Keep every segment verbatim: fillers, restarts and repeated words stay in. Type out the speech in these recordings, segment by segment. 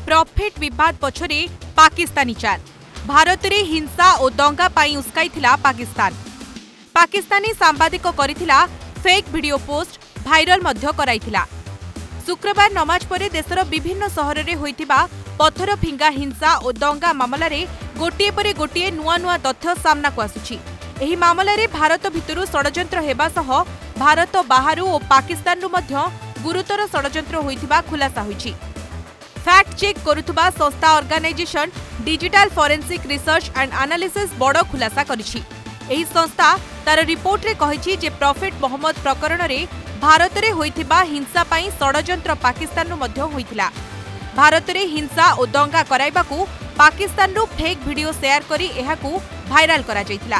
Profit विवाद पछरे पाकिस्तानी चाल। भारत में हिंसा और दंगा पाई उस्काइथिला पाकिस्तान। पाकिस्तानी सांबादिक करिथिला फेक वीडियो पोस्ट भाइरल मध्य कराइथिला। शुक्रवार नमाज परे देशर विभिन्न सहर में होइथिबा पत्थर फिंगा हिंसा और दंगा मामला रे गोटिए परे गोटिए नुआ नुआ तथ्य सामना को आसुछि। एही मामला रे भारत भितरु षडयंत्र हेबा सह भारत बाहरु और पाकिस्तान रु मध्य गुरुतर षडयंत्र होइथिबा खुलासा होइछि। फैक्ट चेक करुथुबा संस्था organisation digital forensic research and analysis बड़ खुलासा करिछि। एही संस्था तार रिपोर्ट रे कहिछि जे प्रॉफिट मोहम्मद प्रकरण रे भारत रे होइथिबा हिंसा पई षडयंत्र पाकिस्तान रु मध्य होइथिला। भारत रे हिंसा और दंगा कराइबाकू पाकिस्तान रु फेक वीडियो शेयर करी एहाकू भाइराल करा जाइथिला।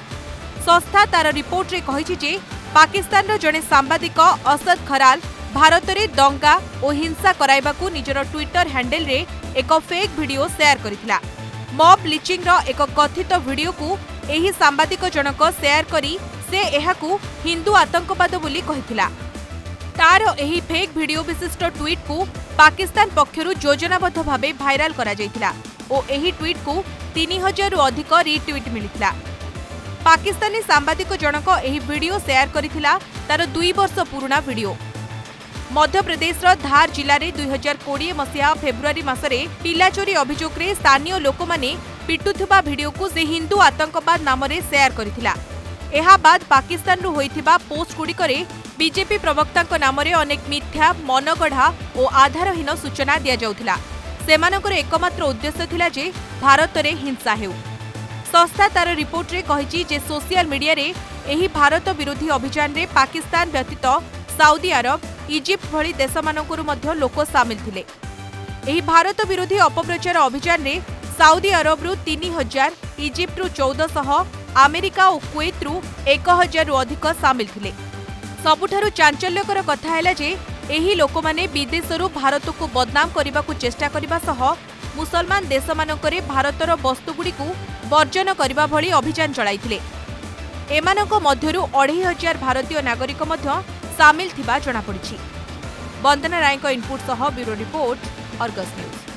संस्था तार रिपोर्ट रे कहिछि जे पाकिस्तान रो जने सांबादिक असद खराल भारत रे दंगा और हिंसा कराइबाकू निजर ट्विटर हैंडल रे एक फेक वीडियो शेयर करिथिला। मॉब लिचिंग रो एक कथित वीडियो को एही सांबादिक जनक शेयर करी से एहाकू हिंदू आतंकवाद बोली कहिथिला। तार एही फेक वीडियो विशिष्ट ट्वीट को पाकिस्तान पक्षरु योजनाबद्ध भावे भाइराल करा जाइथिला और एही ट्वीट को तीन हजार रु अधिक रिट्वीट मिलिथिला। पाकिस्तानी सांबादिक जनक एही वीडियो शेयर करिथिला तार दुई वर्ष पुराना वीडियो। मध्य प्रदेश धार जिले में दुई हजार कोड़े मसीहा फेब्रुआरी मासरे पिला चोरी अभियोग रे स्थानीय लोक माने पिटुथुबा वीडियो को से हिंदू आतंकवाद नाम रे शेयर करिथिला। एहा बाद पाकिस्तान रु होइथिबा पोस्ट गुड़िकरे बीजेपी प्रवक्ता नाम रे अनेक मिथ्या मनगढ़ा और आधारहीन सूचना दिया जाउथिला। सेमानकर एकमात्र उद्देश्य थिला जे भारत रे हिंसा हेउ। संस्था तार रिपोर्ट रे कहिछि जे सोशल मीडिया रे एही भारत विरोधी अभियान रे पाकिस्तान व्यतीत साउदी अरब इजिप्ट भली देशमानकरु मध्य लोक सामिल थिले। एही भारत विरोधी अपप्रचार अभियान रे साउदी अरब रु तीन हजार, इजिप्ट रु चौदह सौ, अमेरिका और कुवैत रु एक हजार रु अधिक सामिल थिले। सबुठारु चांचल्यकर कथा हैला जे एही लोकमाने विदेशरु भारत को बदनाम करने को चेष्टा करने सह मुसलमान देशमानकरे भारतर वस्तुगुड़ी को वर्जन करने भली अभियान चलाइथिले। एमानक मध्यरु अढ़ाई हजार भारतीय नागरिक मध्य सामिल थिबा जणापड़िछि। वंदना राय इनपुट सह ब्यूरो रिपोर्ट, अर्गस न्यूज।